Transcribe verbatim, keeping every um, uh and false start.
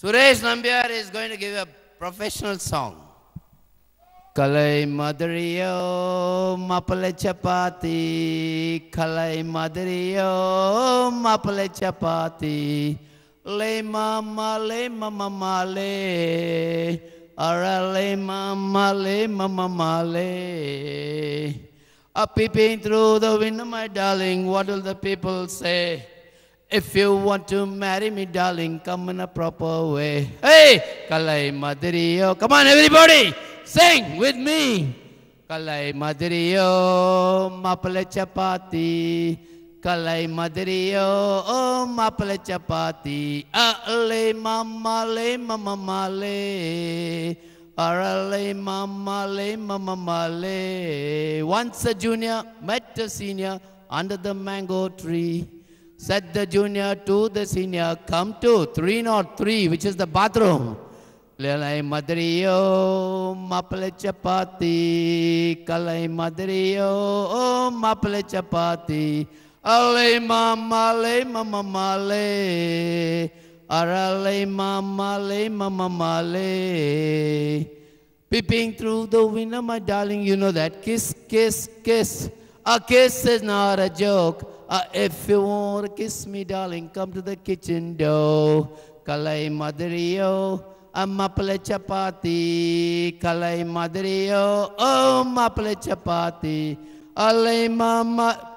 Suresh Nambiar is going to give a professional song. Kalai Madariyo Mapale Chapati, Kalai Madariyo Mapale Chapati, Le Mama Le Mama Male, Ara Le Mama Le Mama Male. A peeping through the window, my darling, what will the people say? If you want to marry me, darling, come in a proper way. Hey, Kalai Madariyo. Come on, everybody, sing with me. Kalai Madariyo, Mapale Chapati. Kalai Madariyo, oh, Mapale Chapati. Ale Mama Le Mama Male. Arale Mama Le Mama Male. Once a junior met a senior under the mango tree. Said the junior to the senior, come to three oh three, which is the bathroom. Kalai Madariyo, Mapale Chapati. Kalai Madariyo, oh, Mapale Chapati. Ale Mama Le Mama Male. Arale Mama Le Mama Male. Peeping through the window, my darling, you know that. Kiss, kiss, kiss. A kiss is not a joke. Uh, if you want to kiss me, darling, come to the kitchen door. Kalai Madariyo, a Mapale Chapati. Kalai Madariyo, oh, Mapale Chapati. Ale Mama.